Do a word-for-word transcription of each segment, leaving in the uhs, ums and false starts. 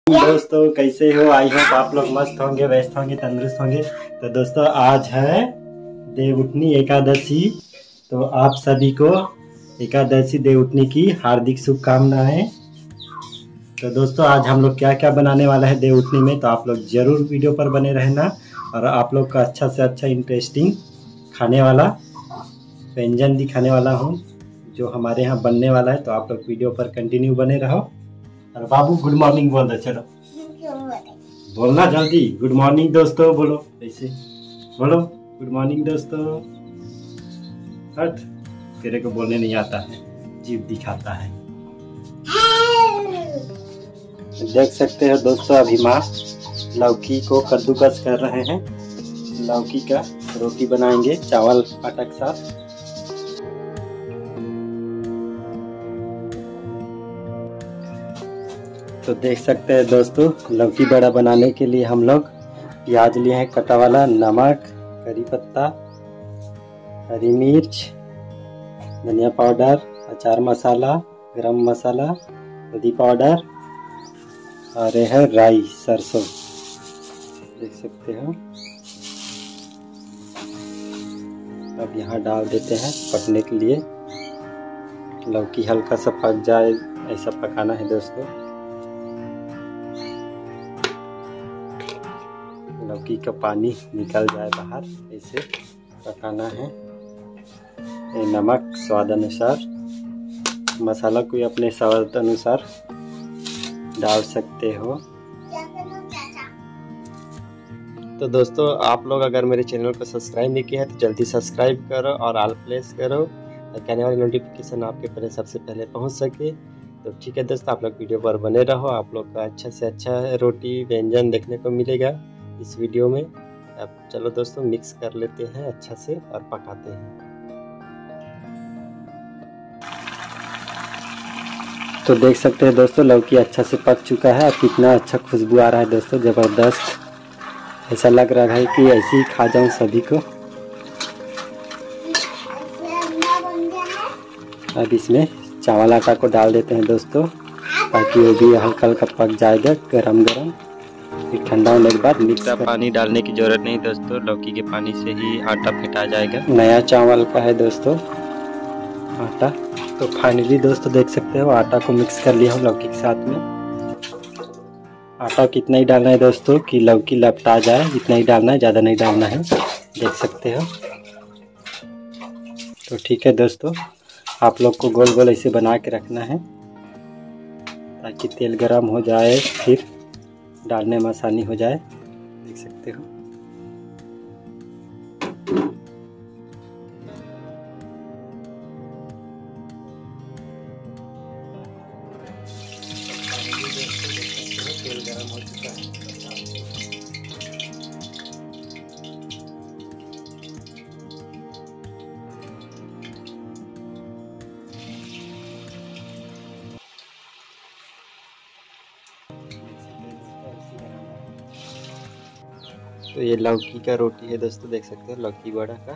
दोस्तों कैसे हो? आई होप आप लोग मस्त होंगे, व्यस्त होंगे, तंदुरुस्त होंगे। तो दोस्तों आज है देवउठनी एकादशी। तो आप सभी को एकादशी देवउठनी की हार्दिक शुभकामनाएं। तो दोस्तों आज हम लोग क्या क्या बनाने वाला है देवउठनी में, तो आप लोग जरूर वीडियो पर बने रहना। और आप लोग का अच्छा से अच्छा इंटरेस्टिंग खाने वाला व्यंजन दिखाने वाला हूँ जो हमारे यहाँ बनने वाला है। तो आप लोग वीडियो पर कंटिन्यू बने रहो। और बाबू गुड मॉर्निंग बोल दो, चलो बोलना जल्दी। गुड मॉर्निंग दोस्तों बोलो, ऐसे बोलो गुड मॉर्निंग दोस्तों। हट, तेरे को बोलने नहीं आता है, जीभ दिखाता है। देख सकते हो दोस्तों अभी माँ लौकी को कद्दूकस कर रहे हैं। लौकी का रोटी बनाएंगे चावल आटा के साथ। तो देख सकते हैं दोस्तों लौकी बड़ा बनाने के लिए हम लोग प्याज लिए हैं कटा वाला, नमक, करी पत्ता, हरी मिर्च, धनिया पाउडर, अचार मसाला, गरम मसाला, हल्दी पाउडर और यह है राई सरसों। देख सकते हो। अब यहाँ डाल देते हैं पकने के लिए। लौकी हल्का सा पक जाए ऐसा पकाना है दोस्तों। लौकी का पानी निकल जाए बाहर, ऐसे पकाना है। ये नमक स्वाद अनुसार, मसाला कोई अपने स्वाद अनुसार डाल सकते हो। तो दोस्तों आप लोग अगर मेरे चैनल को सब्सक्राइब नहीं किया है तो जल्दी सब्सक्राइब करो और ऑल प्रेस करो ताकि आने वाली नोटिफिकेशन आपके पहले सबसे पहले पहुंच सके। तो ठीक है दोस्तों, आप लोग वीडियो पर बने रहो। आप लोग का अच्छा से अच्छा रोटी व्यंजन देखने को मिलेगा इस वीडियो में। अब चलो दोस्तों मिक्स कर लेते हैं अच्छा से और पकाते हैं। तो देख सकते हैं दोस्तों लौकी अच्छा से पक चुका है और कितना अच्छा खुशबू आ रहा है दोस्तों, ज़बरदस्त। ऐसा लग रहा है कि ऐसे ही खा जाऊं सभी को। अब इसमें चावल आटा को डाल देते हैं दोस्तों ताकि वो भी हल्का हल्का पक जाएगा गरम गरम। फिर ठंडा होने के बाद मिक्स। पानी डालने की जरूरत नहीं दोस्तों, लौकी के पानी से ही आटा फेंटा जाएगा। नया चावल का है दोस्तों आटा। तो फाइनली दोस्तों देख सकते हो आटा को मिक्स कर लिया हूँ लौकी के साथ में। आटा कितना ही डालना है दोस्तों कि लौकी लपटा जाए, इतना ही डालना है, ज़्यादा नहीं डालना है। देख सकते हो। तो ठीक है दोस्तों, आप लोग को गोल गोल ऐसे बना के रखना है ताकि तेल गरम हो जाए फिर डालने में आसानी हो जाए। देख सकते हो। तेल गरम हो चुका है। तो ये लौकी का रोटी है दोस्तों, देख सकते हो लौकी बड़ा का।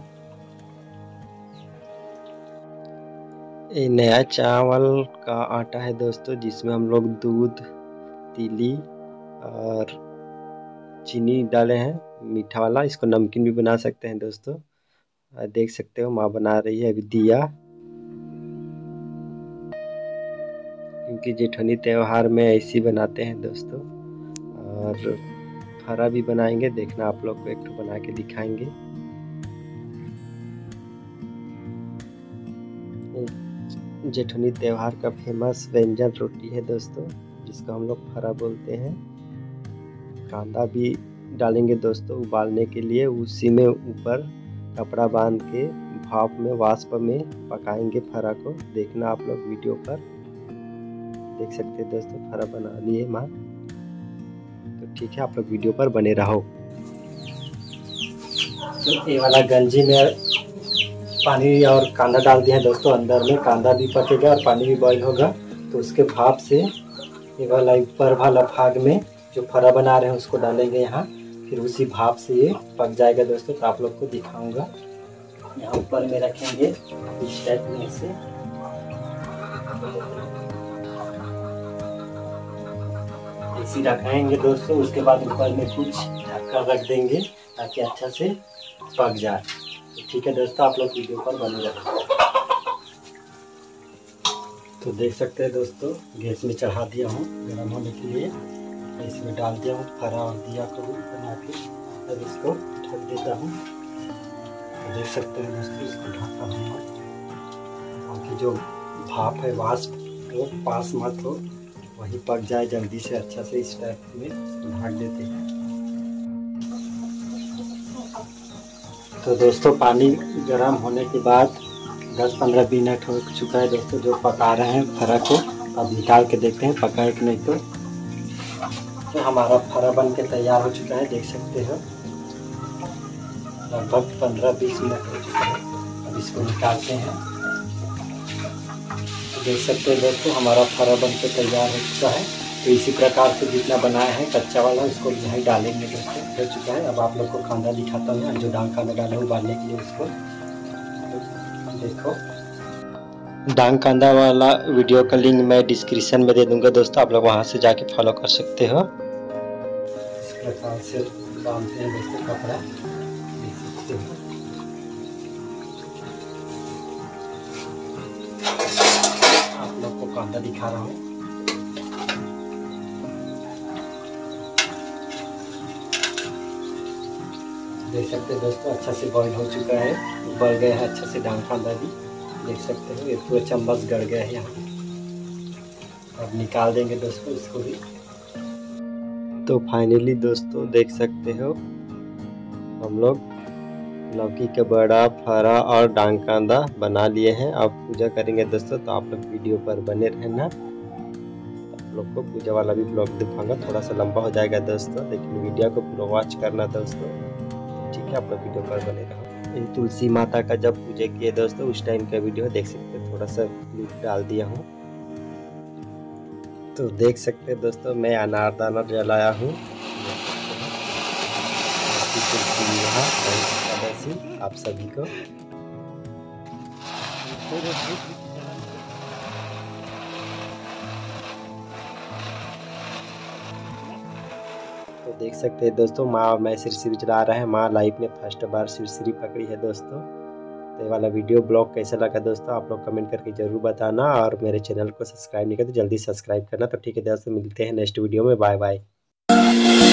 ये नया चावल का आटा है दोस्तों जिसमें हम लोग दूध, तीली और चीनी डाले हैं मीठा वाला। इसको नमकीन भी बना सकते हैं दोस्तों। देख सकते हो माँ बना रही है अभी दिया, क्योंकि जेठनी त्योहार में ऐसी बनाते हैं दोस्तों। और हरा भी बनाएंगे, देखना आप लोग को एक तो बना के दिखाएंगे। जेठनी त्योहार का फेमस व्यंजन रोटी है दोस्तों जिसको हम लोग फरा बोलते हैं। कांदा भी डालेंगे दोस्तों उबालने के लिए, उसी में ऊपर कपड़ा बांध के भाप में वाष्प में पकाएंगे फरा को। देखना आप लोग वीडियो पर। देख सकते हैं दोस्तों फरा बना लिए माँ। तो ठीक है, आप लोग वीडियो पर बने रहो। तो ये वाला गंजी में पानी और कांदा डाल दिया है दोस्तों। अंदर में कांदा भी पकेगा और पानी भी बॉईल होगा। तो उसके भाप से ये वाला ऊपर वाला भाग में जो फरा बना रहे हैं उसको डालेंगे यहाँ। फिर उसी भाप से ये पक जाएगा दोस्तों। तो आप लोग को दिखाऊंगा। यहाँ ऊपर में रखेंगे इस टाइप में से। तुलसी रखेंगे दोस्तों, उसके बाद ऊपर में कुछ ढक्कन रख देंगे ताकि अच्छा से पक जाए। ठीक है दोस्तों, आप लोग वीडियो पर बने रहें। तो देख सकते हैं दोस्तों, गैस में चढ़ा दिया हूँ गर्म होने के लिए। इसमें डाल दिया हूँ फरा और दिया को बना के, अब इसको ढक देता हूँ। तो देख सकते हैं दोस्तों, इसको ढका हूँ ताकि जो भाप है वाष्प वो पास मत हो, वही पक जाए जल्दी से अच्छा से। इस टाइप में ढक देते हैं। तो दोस्तों पानी गर्म होने के बाद दस पंद्रह मिनट हो चुका है दोस्तों, जो पका रहे हैं फरा को। अब निकाल के देखते हैं पका है कि नहीं। तो, तो हमारा फरा बन के तैयार हो चुका है, देख सकते हो लगभग पंद्रह बीस मिनट हो चुका है। अब इसको निकालते हैं। देख सकते हैं दोस्तों, हमारा फरा बन के तैयार हो चुका है। तो इसी प्रकार से जितना बनाया है कच्चा वाला उसको यहीं डालेंगे दोस्तों। हो चुका है। अब आप लोग को कांदा दिखाता हूँ, जो डांग कांदा डाले उबालने के लिए उसको। देखो, डांग कांदा वाला वीडियो का लिंक मैं डिस्क्रिप्शन में दे दूंगा दोस्तों, आप लोग वहां से जाके फॉलो कर सकते हो। इस प्रकार से बांधते हैं दोस्तों कपड़ा, देख सकते हो। आप लोग को कांदा दिखा रहा हूँ। देख सकते हैं दोस्तों, अच्छा से बॉईल हो चुका है, उबल गया है अच्छा से डांग कांदा भी। देख सकते हो ये पूरा चम्मच गड़ गया है यहाँ। अब निकाल देंगे दोस्तों इसको भी। तो फाइनली दोस्तों देख सकते हो, हम लोग लौकी का बड़ा फरा और डांग कांदा बना लिए हैं। अब पूजा करेंगे दोस्तों, तो आप लोग वीडियो पर बने रहना। आप लोग को पूजा वाला भी ब्लॉग दिखाऊंगा, थोड़ा सा लंबा हो जाएगा दोस्तों, लेकिन वीडियो को पूरा वॉच करना दोस्तों। ठीक है, आप लोग वीडियो पर बने रहो। इन तुलसी माता का जब पूजा किए दोस्तों उस टाइम का वीडियो देख सकते हैं, थोड़ा सा क्लिप डाल दिया हूँ। तो देख सकते हैं दोस्तों, मैं अनारदाना जलाया हूँ। आप सभी को तो देख सकते हैं दोस्तों, माँ और मैं सिरसिरी चला रहे हैं। माँ लाइफ में फर्स्ट बार सिरसिरी पकड़ी है दोस्तों। तो ये वाला वीडियो ब्लॉग कैसा लगा दोस्तों, आप लोग कमेंट करके जरूर बताना। और मेरे चैनल को सब्सक्राइब नहीं किया तो जल्दी सब्सक्राइब करना। तो ठीक है दोस्तों, मिलते हैं नेक्स्ट वीडियो में। Bye bye.